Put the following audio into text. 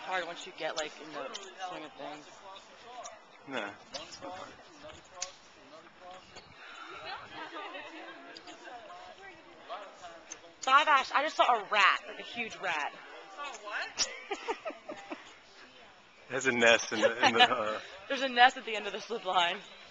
hard once you get like in the swing of things. No. So I just saw a rat, like a huge rat. Oh, what? There's a nest in the There's a nest at the end of the slip line.